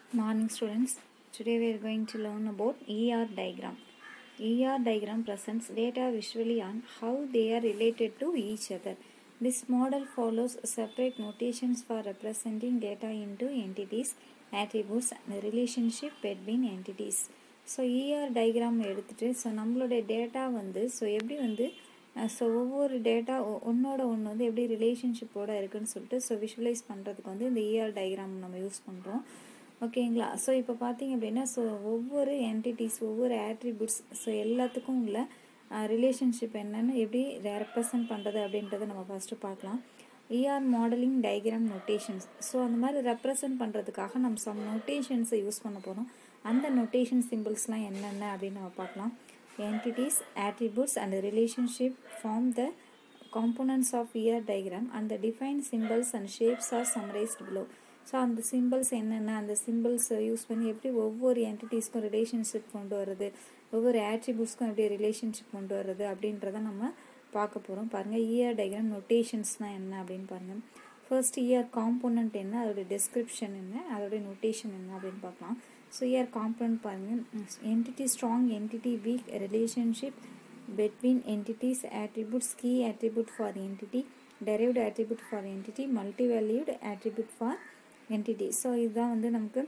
Morning students, today we are going to learn about ER diagram. ER diagram presents data visually on how they are related to each other. This model follows separate notations for representing data into entities, attributes and relationship between entities. So ER diagram எடுத்துட்டு so நம்மளுடைய data வந்து so எப்படி வந்து so ஒவ்வொரு data ஒன்னோட ஒன்று வந்து எப்படி ரிலேஷன்ஷிப்போட இருக்குன்னு சொல்லிட்டு ஸோ விஷுவலைஸ் பண்ணுறதுக்கு வந்து இந்த ER diagram நம்ம யூஸ் பண்ணுறோம். ஓகேங்களா. ஸோ இப்போ பார்த்தீங்க அப்படின்னா ஸோ ஒவ்வொரு என்டிட்டிஸ் ஒவ்வொரு ஆட்ரிபியூட்ஸ் ஸோ எல்லாத்துக்கும் உள்ள ரிலேஷன்ஷிப் என்னென்னு எப்படி ரெப்ரசன்ட் பண்ணுறது அப்படின்றத நம்ம ஃபஸ்ட்டு பார்க்கலாம். ER modelling diagram notations. So அந்த மாதிரி ரெப்ரசன்ட் பண்ணுறதுக்காக நம்ம சம் நோட்டேஷன்ஸை யூஸ் பண்ண போகிறோம். அந்த நோட்டேஷன் சிம்பிள்ஸ்லாம் என்னென்ன அப்படின்னு நம்ம பார்க்கலாம். Entities, attributes and relationship form the components of ER diagram and the defined symbols and shapes are summarized below. So அந்த சிம்பிள்ஸ் என்னென்ன, அந்த சிம்பிள்ஸை யூஸ் பண்ணி எப்படி ஒவ்வொரு என்டிட்டிஸ்க்கும் ரிலேஷன்ஷிப் கொண்டு வர்றது, ஒவ்வொரு ஆட்ரிபியூட்ஸ்க்கும் எப்படி ரிலேஷன்ஷிப் கொண்டு வர்றது அப்படின்றத நம்ம பார்க்க போகிறோம். பாருங்கள், ER diagram நோட்டேஷன்ஸ்னால் என்ன அப்படின்னு பாருங்கள். ஃபர்ஸ்ட் ER காம்போனண்ட் என்ன, அதோடைய டெஸ்கிரிப்ஷன் என்ன, அதோடைய நோட்டேஷன் என்ன அப்படின்னு பார்க்கலாம். ஸோ ER காம்போனண்ட் பாருங்கள். Entity strong, entity weak, relationship between entities, attributes, key attribute for entity, derived attribute for entity, multi-valued attribute for entity. So இதுதான் வந்து நமக்கு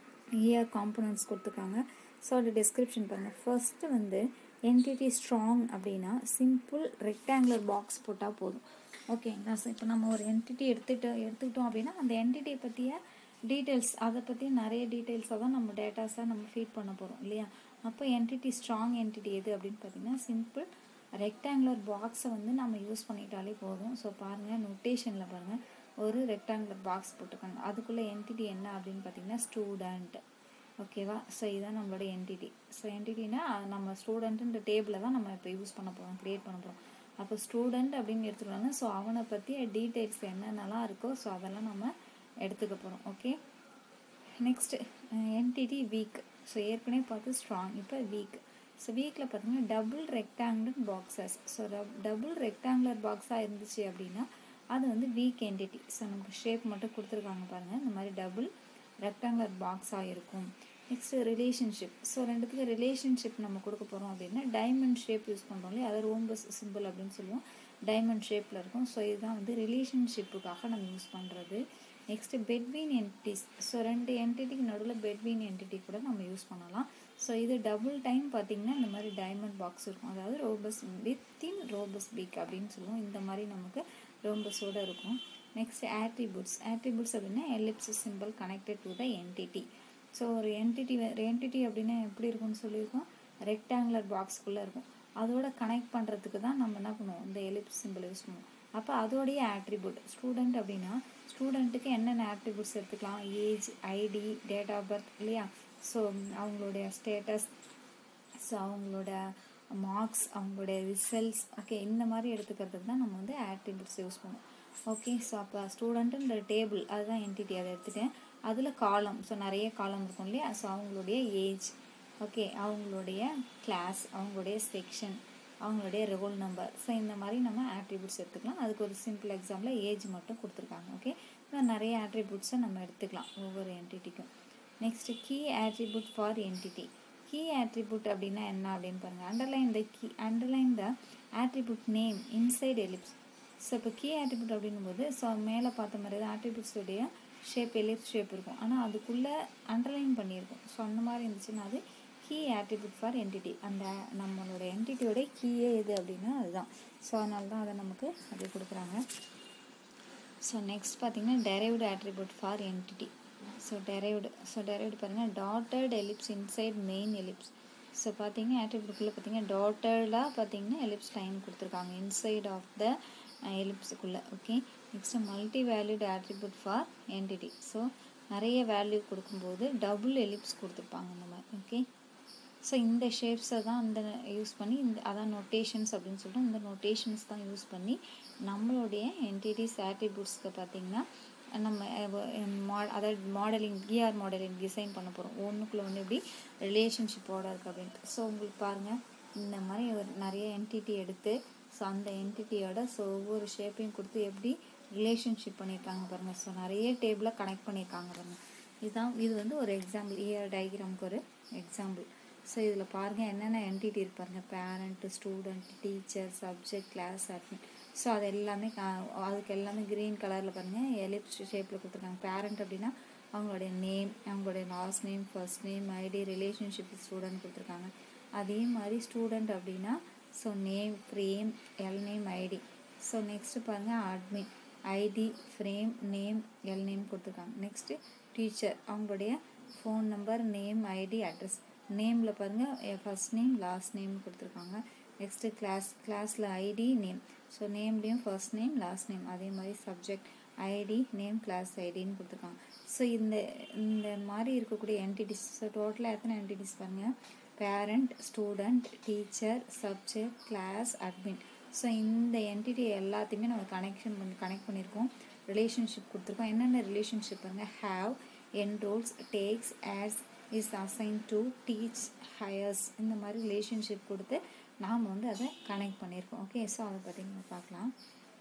ER காம்போனன்ட்ஸ் கொடுத்துருக்காங்க. ஸோ அதோட டெஸ்கிரிப்ஷன் பாருங்கள். ஃபர்ஸ்ட்டு வந்து என்டிட்டி ஸ்ட்ராங் அப்படின்னா simple rectangular box போட்டால் போதும். ஓகேங்களா. ஸோ இப்போ நம்ம ஒரு என்டிட்டி எடுத்துக்கிட்டோம் அப்படின்னா அந்த என்டிட்டியை பற்றிய டீட்டெயில்ஸ், அதை பற்றி நிறைய டீட்டெயில்ஸாக தான் நம்ம டேட்டாஸாக நம்ம ஃபீட் பண்ண போகிறோம் இல்லையா. அப்போ என்டிட்டி ஸ்ட்ராங் என்டிட்டி எது அப்படின்னு பார்த்தீங்கன்னா சிம்பிள் ரெக்டாங்குலர் பாக்ஸை வந்து நம்ம யூஸ் பண்ணிட்டாலே போதும். ஸோ பாருங்கள், நோட்டேஷனில் பாருங்கள், ஒரு ரெக்டாங்குலர் பாக்ஸ் போட்டிருக்காங்க. அதுக்குள்ளே என்டிட்டி என்ன அப்படின்னு பார்த்தீங்கன்னா ஸ்டூடெண்ட். ஓகேவா. ஸோ இதுதான் நம்மளோட என்டிட்டி. ஸோ என்டிட்டினா நம்ம ஸ்டூடெண்ட்டுன்ற டேபிளை தான் நம்ம இப்போ யூஸ் பண்ண போகிறோம், க்ரியேட் பண்ண போகிறோம். அப்போ ஸ்டூடெண்ட் அப்படின்னு எடுத்துக்கிட்டாங்க. ஸோ அவனை பற்றி டீட்டெயில்ஸ் என்னென்னலாம் இருக்கோ ஸோ அதெல்லாம் நம்ம எடுத்துக்க போகிறோம். Okay. Next entity weak. So ஏற்கனவே பார்த்து ஸ்ட்ராங், இப்போ வீக். ஸோ வீக்கில் பார்த்தீங்கன்னா double rectangular boxes. So double rectangular பாக்ஸாக இருந்துச்சு அப்படின்னா அது வந்து வீக் என்டிட்டி. ஸோ நமக்கு ஷேப் மட்டும் கொடுத்துருக்காங்க பாருங்கள், இந்த மாதிரி டபுள் ரெக்டாங்குலர் பாக்ஸாக இருக்கும். Next relationship. ஸோ ரெண்டுத்துக்கு ரிலேஷன்ஷிப் நம்ம கொடுக்க போகிறோம் அப்படின்னா டைமண்ட் ஷேப் யூஸ் பண்ணுறோம் இல்லையா, அதை ரோம்பஸ் சிம்பிள் அப்படின்னு சொல்லுவோம். டைமண்ட் ஷேப்பில் இருக்கும். ஸோ இதுதான் வந்து ரிலேஷன்ஷிப்புக்காக நம்ம யூஸ் பண்ணுறது. Next between entities. ஸோ ரெண்டு என்டிட்டிக்கு நடுவில் பெட்வீன் என்டிட்டி கூட நம்ம யூஸ் பண்ணலாம். ஸோ இது டபுள் டைம் பார்த்திங்கன்னா இந்த மாதிரி டைமண்ட் பாக்ஸ் இருக்கும், அதாவது ரோபஸ் வித்தின் ரோபஸ் பீக் அப்படின்னு சொல்லுவோம். இந்த மாதிரி நமக்கு ரோம்பஸோடு இருக்கும். Next attributes. ஆட்ரிபியூட்ஸ் அப்படின்னா ellipse symbol connected to the entity. So ஒரு என்டிட்டி அப்படின்னா எப்படி இருக்கும்னு சொல்லியிருக்கோம், ரெக்டாங்குலர் பாக்ஸ்குள்ளே இருக்கும். அதோட கனெக்ட் பண்ணுறதுக்கு தான் நம்ம என்ன பண்ணுவோம், இந்த எலிப்ஸ் சிம்பிள் யூஸ் பண்ணுவோம். அப்போ அதோடைய ஆட்ரிபியூட் ஸ்டூடெண்ட் அப்படின்னா ஸ்டூடெண்ட்டுக்கு என்னென்ன ஆட்ரிபியூட்ஸ் எடுத்துக்கலாம், age, ID, date of birth இல்லையா. ஸோ அவங்களுடைய ஸ்டேட்டஸ், ஸோ அவங்களோட மார்க்ஸ், அவங்களுடைய ரிசல்ட்ஸ், ஓகே, இந்த மாதிரி எடுத்துக்கிறதுக்கு தான் நம்ம வந்து ஆட்ரிபியூட்ஸ் யூஸ் பண்ணுவோம். ஓகே. ஸோ அப்போ ஸ்டூடெண்ட்டுன்ற டேபிள் அதுதான் என்டிட்டி, அதை எடுத்துகிட்டேன். அதில் காலம், ஸோ நிறைய காலம் இருக்கும் இல்லையா. ஸோ அவங்களுடைய ஏஜ், ஓகே, அவங்களுடைய கிளாஸ், அவங்களுடைய செக்ஷன், அவங்களுடைய ரோல் நம்பர். ஸோ இந்த மாதிரி நம்ம ஆட்ரிபியூட்ஸ் எடுத்துக்கலாம். அதுக்கு ஒரு சிம்பிள் எக்ஸாம்பிள் ஏஜ் மட்டும் கொடுத்துருக்காங்க. ஓகே. இந்த நிறைய ஆட்ரிபியூட்ஸை நம்ம எடுத்துக்கலாம் ஒவ்வொரு என்டிட்டிக்கும். Next key attribute for entity. Key attribute அப்படின்னா என்ன அப்படின்னு பாருங்கள். Underline the attribute name inside ellipse. So இப்போ கீ ஆட்ரிபியூட் அப்படிங்கும்போது ஸோ மேலே பார்த்த மாதிரி தான் ஆட்ரிபியூட்ஸுடைய ஷேப் எலிப்ஸ் ஷேப் இருக்கும், ஆனால் அதுக்குள்ளே அண்டர்லைன் பண்ணியிருக்கும். ஸோ அந்த மாதிரி இருந்துச்சுன்னா அது கீ ஆட்ரிபியூட் ஃபார் என்டிட்டி. அந்த நம்மளோட என்டிட்டியோட கீயே எது அப்படின்னா அதுதான். ஸோ அதனால தான் அதை நமக்கு அது கொடுக்குறாங்க. ஸோ நெக்ஸ்ட் பார்த்திங்கன்னா derived attribute for entity. So derived பாருங்கள், dotted ellipse inside main ellipse. So பார்த்தீங்கன்னா ஆட்ரிபியூட்குள்ளே பார்த்தீங்கன்னா டாட்டடாக பார்த்தீங்கன்னா எலிப்ஸ் லைன் கொடுத்துருக்காங்க இன்சைட் ஆஃப் த எலிப்ஸுக்குள்ளே. Okay. Next multi valued attribute for entity. So நிறைய வேல்யூ கொடுக்கும்போது டபுள் எலிப்ஸ் கொடுத்துருப்பாங்க இந்த மாதிரி. ஓகே. ஸோ இந்த ஷேப்ஸை தான் இந்த யூஸ் பண்ணி அதான் நோட்டேஷன்ஸ் அப்படின்னு சொல்லிட்டு இந்த நோட்டேஷன்ஸ் தான் யூஸ் பண்ணி நம்மளுடைய என்டிட்டிஸ் ஆட்ரிபியூட்ஸ்க்கு பார்த்திங்கன்னா நம்ம அதாவது மாடலிங் ER மாடலிங் டிசைன் பண்ண போகிறோம். ஒன்றுக்குள்ளே ஒன்று எப்படி ரிலேஷன்ஷிப்போட இருக்குது அப்படின்ட்டு. ஸோ உங்களுக்கு பாருங்கள், இந்த மாதிரி ஒரு நிறைய என்டிட்டி எடுத்து ஸோ அந்த என்டிட்டியோட ஸோ ஒவ்வொரு ஷேப்பையும் கொடுத்து எப்படி ரிலேஷன்ஷிப் பண்ணியிருக்காங்க பாருங்கள். ஸோ நிறைய டேபிளை கனெக்ட் பண்ணியிருக்காங்க பாருங்கள். இது வந்து ஒரு எக்ஸாம்பிள், இயர் டயக்ராமுக்கு ஒரு எக்ஸாம்பிள். ஸோ இதில் பாருங்கள் என்னென்ன என்டிட்டி இருப்பாருங்க, parent, student, teacher, subject, class, admin. So அது எல்லாமே அதுக்கு எல்லாமே க்ரீன் கலரில் பாருங்கள் எலிப்ஸ் ஷேப்பில் கொடுத்துருக்காங்க. பேரண்ட் அப்படின்னா அவங்களுடைய நேம், அவங்களுடைய last name, first name, ID, relationship student கொடுத்துருக்காங்க. அதே மாதிரி ஸ்டூடெண்ட் அப்படின்னா so name, frame, L name, ID. So next பாருங்கள் admin, ID, frame, name, L name கொடுத்துருக்காங்க. நெக்ஸ்ட்டு டீச்சர், அவங்களுடைய phone number, name, ID, address. நேமில் பாருங்கள் ஃபர்ஸ்ட் நேம், லாஸ்ட் நேம் கொடுத்துருக்காங்க. நெக்ஸ்ட்டு கிளாஸில் ஐடி, நேம். ஸோ நேம்லேயும் ஃபர்ஸ்ட் நேம், லாஸ்ட் நேம். அதே மாதிரி சப்ஜெக்ட், ஐடி, நேம், கிளாஸ் ஐடின்னு கொடுத்துருக்காங்க. ஸோ இந்த மாதிரி இருக்கக்கூடிய என்டிட்டிஸ், ஸோ டோட்டலாக எத்தனை என்டிட்டிஸ் பாருங்கள், parent, student, teacher, subject, class, admin. So இந்த என்டிட்டி எல்லாத்தையுமே நம்ம கனெக்ட் பண்ணியிருக்கோம், ரிலேஷன்ஷிப் கொடுத்துருக்கோம். என்னென்ன ரிலேஷன்ஷிப் பாருங்கள், have, enrolls, takes, adds, is assigned to, teach, hires. இந்த மாதிரி ரிலேஷன்ஷிப் கொடுத்து நாம் வந்து அதை கனெக்ட் பண்ணியிருக்கோம். ஓகே, ஸோ அதை பற்றி நம்ம பார்க்கலாம்.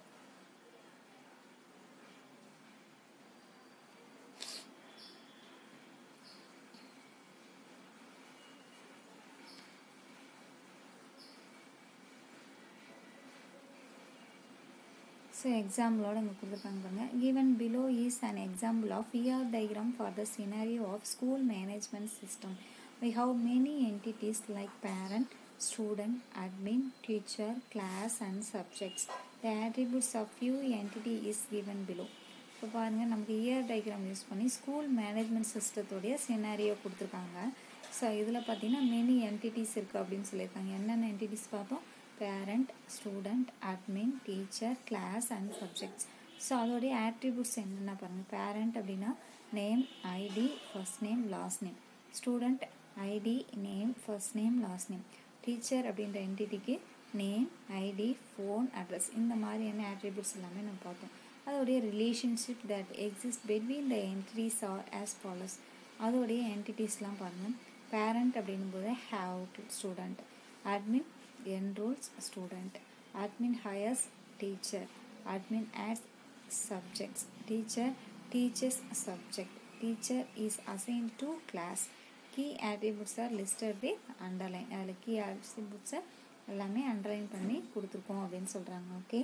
ஸோ எக்ஸாம்பிளோட இங்கே கொடுத்துருக்காங்க பாருங்கள். given below is an example of ER diagram for the scenario of school management system. We have many entities like parent, student, admin, teacher, class and subjects. The attributes of few entity is given below. இப்போ பாருங்கள் நமக்கு ER diagram use பண்ணி school management சிஸ்டத்தோடைய scenario கொடுத்துருக்காங்க. So இதில் பார்த்தீங்கன்னா many entities இருக்குது அப்படின்னு சொல்லியிருக்காங்க. என்னென்ன என்டிட்டிஸ் பார்த்தோம், parent, student, admin, teacher, class and subjects. So அதோடைய ஆட்ரிபியூட்ஸ் என்னென்ன பாருங்கள். பேரண்ட் அப்படின்னா name, ID, first name, last name. Student ID, name, first name, last name. Teacher அப்படின்ற என்டிட்டிக்கு நேம், ஐடி, ஃபோன், அட்ரஸ். இந்த மாதிரியான ஆட்ரிபியூட்ஸ் எல்லாமே நம்ம பார்த்தோம். அதோடைய relationship that exist between the entities are as follows. அதோடைய என்டிட்டிஸ்லாம் பாருங்கள். பேரண்ட் அப்படின்னும் போது have student, admin enrolls student, admin hires teacher, admin adds subjects, teacher teaches subject, teacher is assigned to class. Key attributes are listed with underline. அதில் key attributes எல்லாமே underline பண்ணி கொடுத்துருக்கோம் அப்படின்னு சொல்கிறாங்க. ஓகே,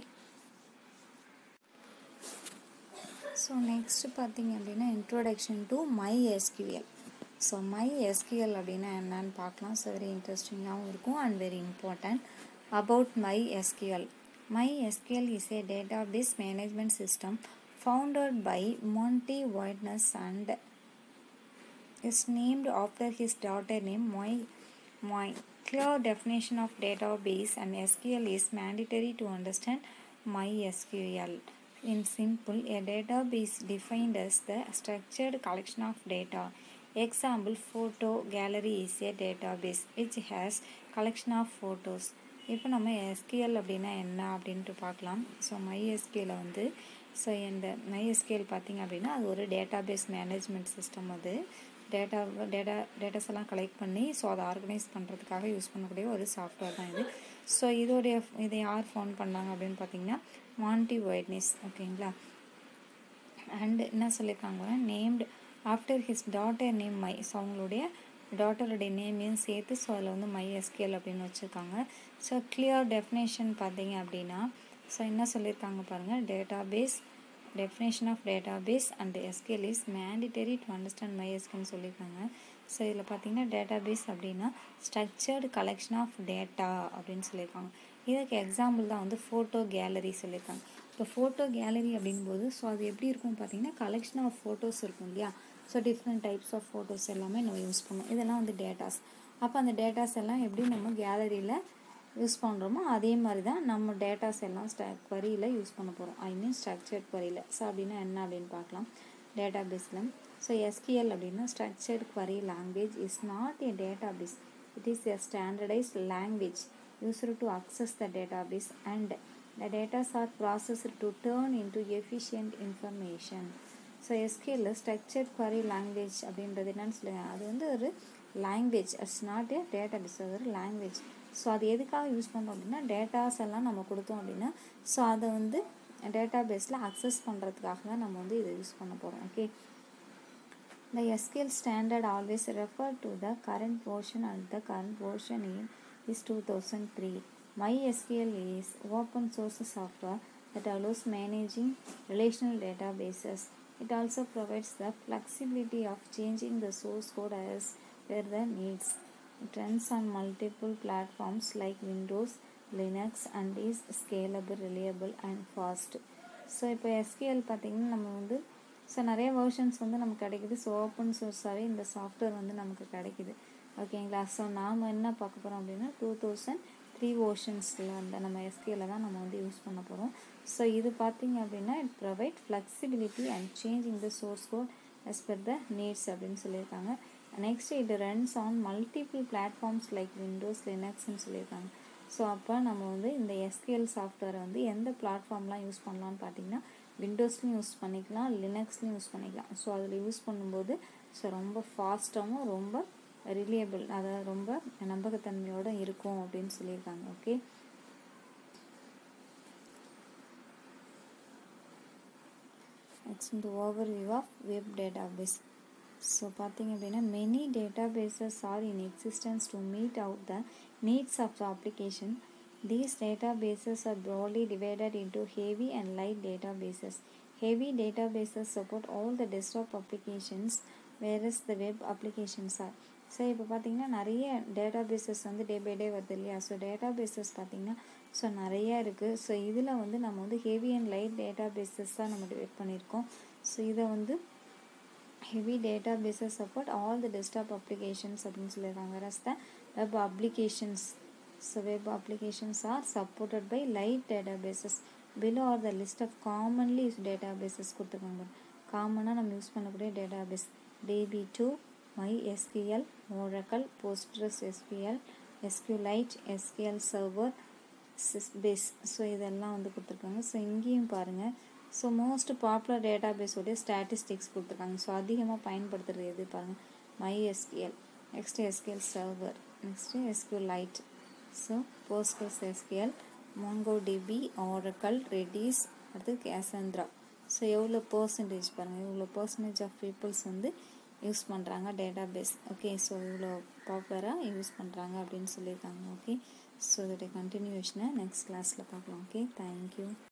ஸோ நெக்ஸ்ட் பார்த்தீங்க அப்படின்னா introduction to MySQL. So MySQL அப்படின்னா என்னன்னு பார்க்கலாம். ஸோ வெரி இன்ட்ரெஸ்டிங்காகவும் இருக்கும் and very important. About MySQL. MySQL is a database management system founded by Monty Whiteness and is named after his daughter name Moy. Clear definition of database and SQL is mandatory to understand MySQL. In simple, a database defined as the structured collection of data. Example, photo gallery is a database which has collection of photos. இப்போ நம்ம SQL அப்படின்னா என்ன அப்படின்ட்டு பார்க்கலாம். So MySQL வந்து இந்த MySQL பார்த்திங்க அப்படின்னா அது ஒரு டேட்டாபேஸ் மேனேஜ்மெண்ட் சிஸ்டம். அது டேட்டாஸ் எல்லாம் கலெக்ட் பண்ணி ஸோ அதை ஆர்கனைஸ் பண்ணுறதுக்காக யூஸ் பண்ணக்கூடிய ஒரு சாஃப்ட்வேர் தான் இது. ஸோ இதை யார் ஃபவுண்ட் பண்ணாங்க அப்படின்னு பார்த்தீங்கன்னா மான்டி வைட்னஸ். ஓகேங்களா, அண்ட் என்ன சொல்லியிருக்காங்க, named after his daughter name My. So அவங்களுடைய டாட்டருடைய நேமையும் சேர்த்து ஸோ அதில் வந்து MySQL அப்படின்னு வச்சுருக்காங்க. ஸோ கிளியர் டெஃபினேஷன் பார்த்தீங்க அப்படின்னா ஸோ என்ன சொல்லியிருக்காங்க பாருங்கள், database definition of database and SQL is mandatory to understand MySQL சொல்லியிருக்காங்க. ஸோ இதில் பார்த்தீங்கன்னா டேட்டாபேஸ் அப்படின்னா ஸ்ட்ரக்சர்டு கலெக்ஷன் ஆஃப் டேட்டா அப்படின்னு சொல்லியிருக்காங்க. இதுக்கு எக்ஸாம்பிள் தான் வந்து ஃபோட்டோ கேலரி சொல்லியிருக்காங்க. இப்போ ஃபோட்டோ கேலரி அப்படின்போது ஸோ அது எப்படி இருக்கும் பார்த்தீங்கன்னா கலெக்ஷன் ஆஃப் ஃபோட்டோஸ் இருக்கும் இல்லையா. So different types of photos எல்லாமே நம்ம யூஸ் பண்ணுவோம். இதெல்லாம் வந்து டேட்டாஸ். அப்போ அந்த டேட்டாஸ் எல்லாம் எப்படி நம்ம கேலரியில் யூஸ் பண்ணுறோமோ அதே மாதிரி தான் நம்ம டேட்டாஸ் எல்லாம் queryயில் யூஸ் பண்ண போகிறோம். ஐ மீன் ஸ்ட்ரக்சர்ட் queryயில். ஸோ அப்படின்னா என்ன அப்படின்னு பார்க்கலாம். டேட்டாபேஸில் ஸோ SQL அப்படின்னா structured query language is not a database. It is a standardized language used to access the database and the data are processed to turn into efficient information. So SQL structured query language அப்படின்றது என்னன்னு சொல்லுங்கள், அது வந்து ஒரு language. It's not a database, அது ஒரு language. So அது எதுக்காக யூஸ் பண்ணுறோம் அப்படின்னா டேட்டாஸ் எல்லாம் நம்ம கொடுத்தோம் அப்படின்னா ஸோ அதை வந்து டேட்டாபேஸில் அக்சஸ் பண்ணுறதுக்காக தான் நம்ம வந்து இதை யூஸ் பண்ண போகிறோம். Okay, The SQL standard always refer to the current version, and the current version is 2003. MySQL is open source software that allows managing relational databases. It also provides the flexibility of changing the source code as per the needs. It runs on multiple platforms like Windows, Linux, and is scalable, reliable, and fast. So இப்போ SQL பார்த்திங்கன்னா நம்ம வந்து so நிறைய versions வந்து நமக்கு கிடைக்குது. So open சோர்ஸாகவே இந்த software வந்து நமக்கு கிடைக்குது. ஓகேங்களா. ஸோ நாம் என்ன பார்க்க போகிறோம் அப்படின்னா 2003 வெர்ஷன்ஸில் வந்து நம்ம SQL தான் நம்ம வந்து யூஸ் பண்ண போகிறோம். ஸோ இது பார்த்திங்க அப்படின்னா it provide flexibility and changing the source code as per the needs அப்படின்னு சொல்லியிருக்காங்க. நெக்ஸ்ட் இது runs on multiple platforms like Windows, லினக்ஸ்ன்னு சொல்லியிருக்காங்க. ஸோ அப்போ நம்ம வந்து இந்த SQL சாஃப்ட்வேரை வந்து எந்த பிளாட்ஃபார்ம்லாம் யூஸ் பண்ணலான்னு பார்த்தீங்கன்னா விண்டோஸ்லையும் யூஸ் பண்ணிக்கலாம், லினக்ஸ்லையும் யூஸ் பண்ணிக்கலாம். ஸோ அதில் யூஸ் பண்ணும்போது ஸோ ரொம்ப ஃபாஸ்ட்டாகவும் ரொம்ப ரிலியபிள், அதாவது ரொம்ப நம்பகத்தன்மையோடு இருக்கும் அப்படின்னு சொல்லியிருக்காங்க. ஓகே. நெக்ஸ்ட் இந்த overview of web database. So பார்த்திங்க அப்படின்னா many databases are in existence to meet out the needs of the application. These databases are broadly divided into heavy and light databases. Heavy databases support all the desktop applications, whereas the web applications are. So இப்போ பார்த்திங்கன்னா நிறைய databases வந்து day by day வருது இல்லையா. So databases பார்த்திங்கன்னா so நிறையா இருக்குது. So இதில் வந்து நம்ம வந்து ஹெவி அண்ட் லைட் டேட்டாபேசஸ் தான் நம்ம டிவைட் பண்ணியிருக்கோம். ஸோ இதை வந்து heavy databases support all the desktop applications அப்படின்னு சொல்லியிருக்காங்க. whereas the web applications, so web applications are supported by light databases. below are the list of commonly used databases கொடுத்துருக்காங்க. காமனாக நம்ம யூஸ் பண்ணக்கூடிய database DB2, MySQL, Oracle, PostgreSQL, SQLite, SQL Server, Sysbase. So இதெல்லாம் வந்து கொடுத்துருக்காங்க. ஸோ இங்கேயும் பாருங்கள். ஸோ மோஸ்ட் பாப்புலர் டேட்டாபேஸோடைய ஸ்டாட்டிஸ்டிக்ஸ் கொடுத்துருக்காங்க. ஸோ அதிகமாக பயன்படுத்துகிறது எது பாருங்கள், MySQL, next SQL Server, next SQLite, so PostgreSQL, MongoDB, Oracle, Redis, அடுத்து Cassandra. ஸோ எவ்வளோ பர்சன்டேஜ் பாருங்கள், இவ்வளோ பர்சன்டேஜ் ஆஃப் பீப்புள்ஸ் வந்து யூஸ் பண்ணுறாங்க டேட்டாபேஸ். ஓகே. ஸோ இவ்வளோ பாப்புலராக யூஸ் பண்ணுறாங்க அப்படின்னு சொல்லியிருக்காங்க. ஓகே. ஸோ இதோடைய கண்டினியூஷனை நெக்ஸ்ட் கிளாஸில் பார்க்கலாம். ஓகே. தேங்க்யூ.